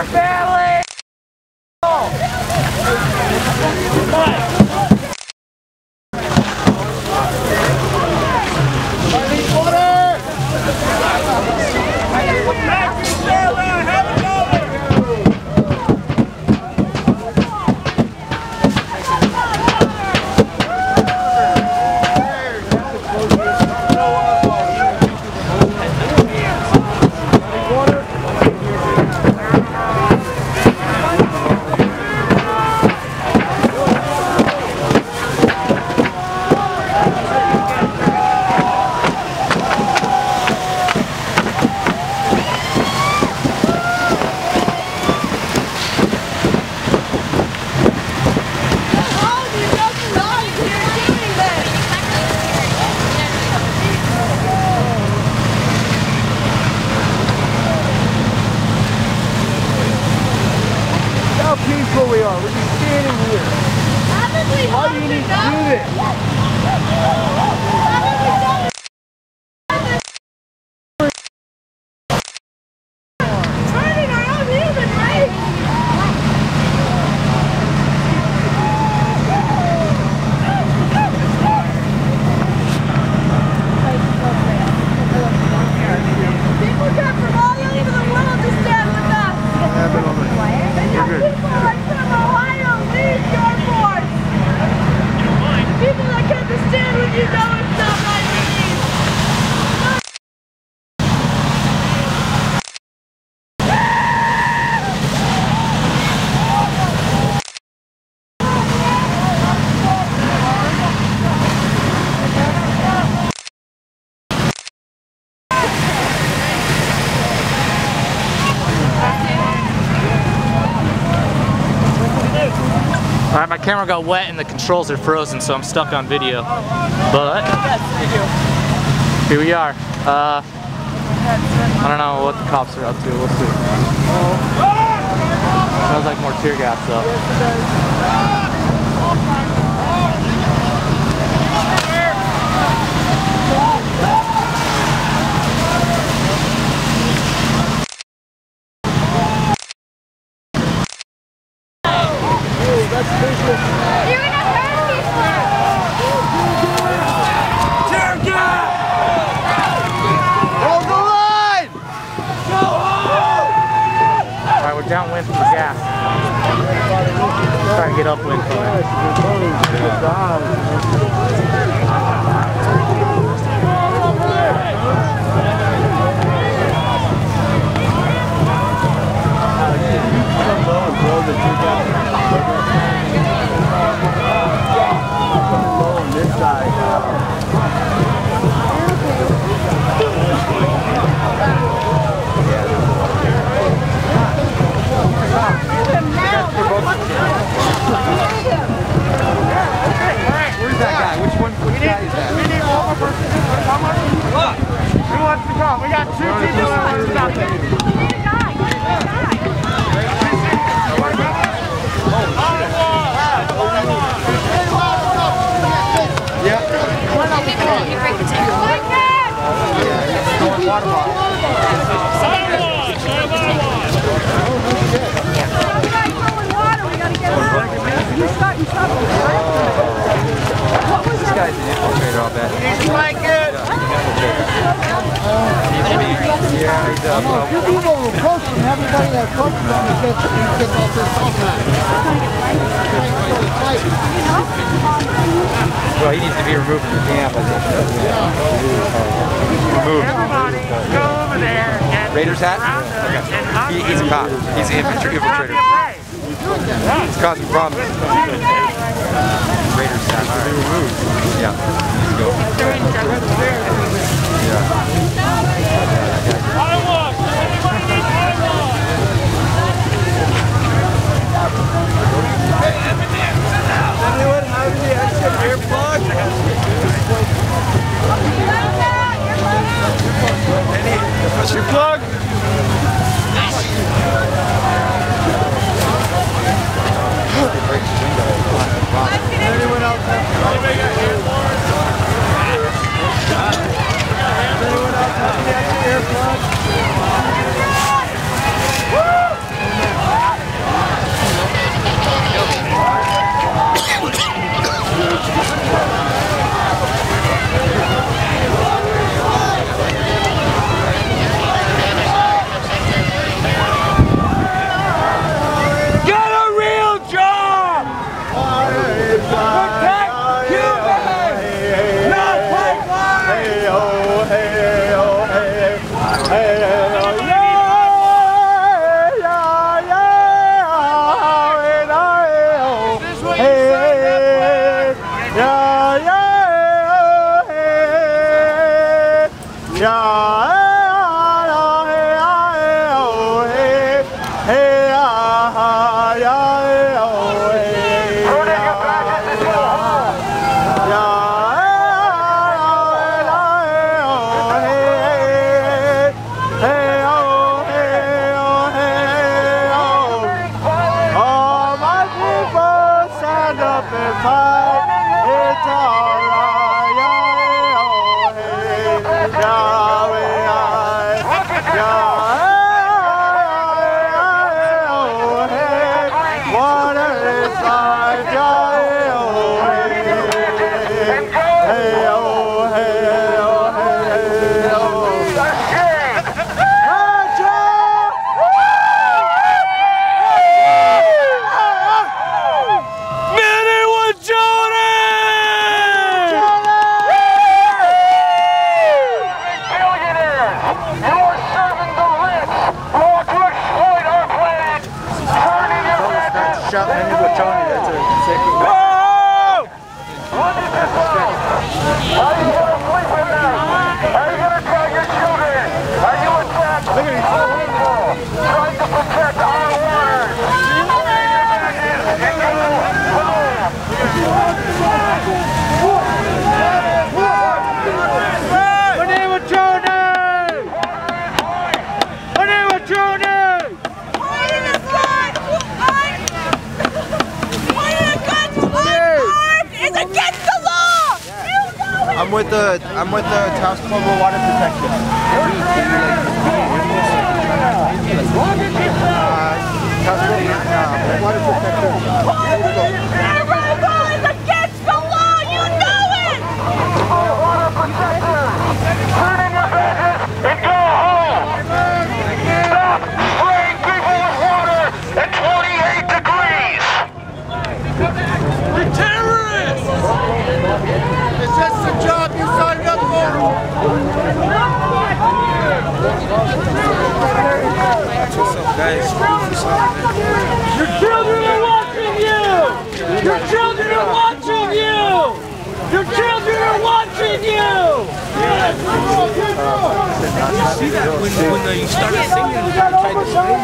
Family! How peaceful we are. We're just standing here. Why do you need to do this? Turning our own human race. People come from all over the world to stand with us. People like from Ohio lead your force. People that can't stand when you know it's not right for me. Alright, my camera got wet and the controls are frozen, so I'm stuck on video. But here we are. I don't know what the cops are up to. We'll see. Smells like more tear gas though. Downwind from the gas. Trying to get upwind from it. Where's that guy? Which one? Which guy is that? We need one more person. Look, who wants to come? We got two people that want to stop there. We need a guy. Yeah. You break the tank. Water bottle. He's starting trouble, right? This guy's an infiltrator, I'll bet. He's like it. Yeah, he does. Two people will approach him, everybody that approaches him gets all this stuff back. Well, he needs to be removed from the camp, I think. Removed. Everybody, go over there and Raiders hat? okay. He's a cop. He's an infiltrator. It's causing problems. Raiders hat. All right. Removed. Yeah. Let's go. Anyone have the extra earplug? What's your plug? Anyone else have? Anyone else have? fight. It's alright. Water is life. Shout Henry with Tony, that's a second. Are you going to sleep at night? Are you going to tell your children? Are you attacked? Trying to protect our waters. My name is Tony! My name is Tony! I'm with the Task Force Water Protection. Water Protection. Illegal is against the law, you know it! Water Protection! Turn in your badges and go home! Stop spraying people with water at 28 degrees! You're terrorists! Is this the job you signed up for? Your children are watching you! Your children are watching you! Your children are watching you! You see that when you started singing, you tried to sing.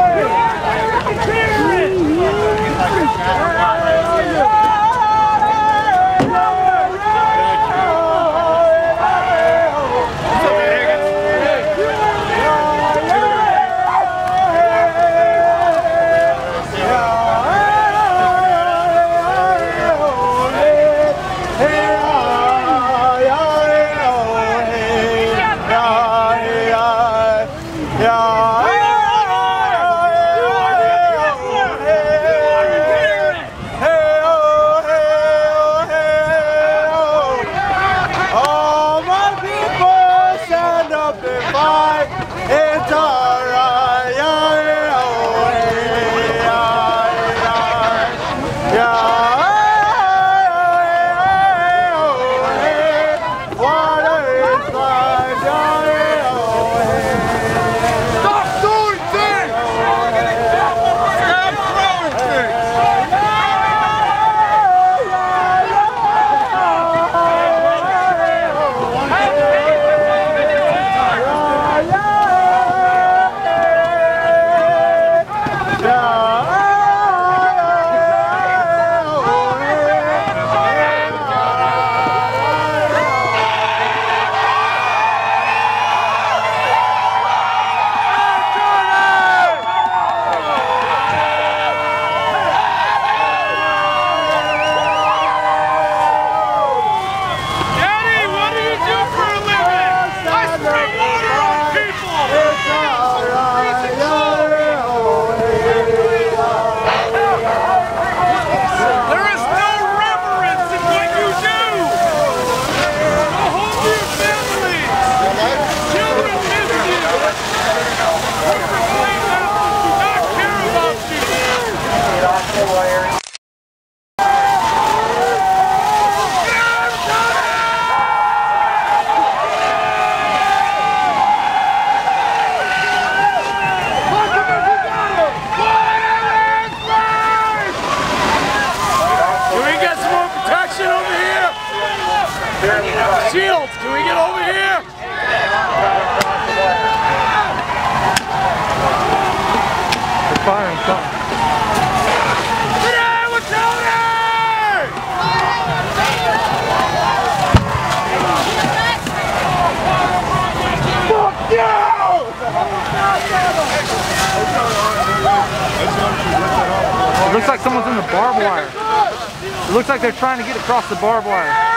Shields, can we get over here? They're firing something. Today with Tony! Fuck you! It looks like someone's in the barbed wire. It looks like they're trying to get across the barbed wire.